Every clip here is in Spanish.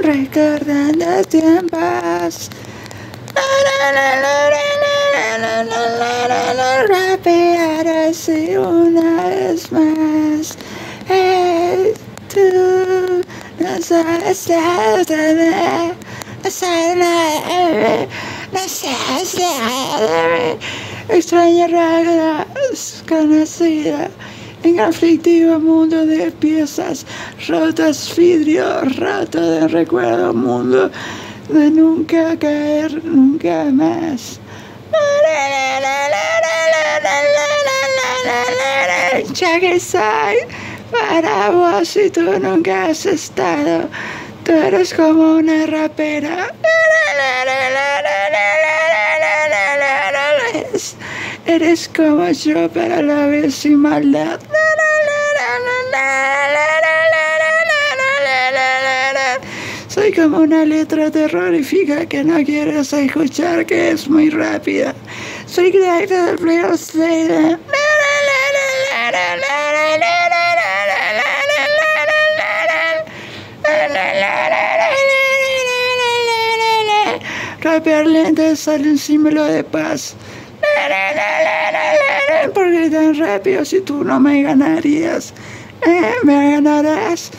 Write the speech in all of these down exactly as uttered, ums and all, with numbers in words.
recordando tiempos. Rapear así una vez más. Hey, tú no sabes nada de mí, no sabes nada de mí, no sabes nada de mí. Extraña regla desconocida, en conflictivo mundo de piezas rotas, vidrio roto de recuerdo, mundo de nunca caer, nunca más. Ya que soy para vos y tú nunca has estado, tú eres como una rapera. Eres, eres como yo, pero a la vez sin maldad. Soy como una letra terrorífica que no quieres escuchar, que es muy rápida. Soy directo del playlist. Rapear lento es un símbolo de paz. ¿Por qué tan rápido si tú no me ganarías? ¿Eh? ¿Me ganarás?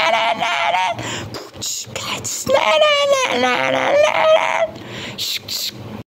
Shh, shh.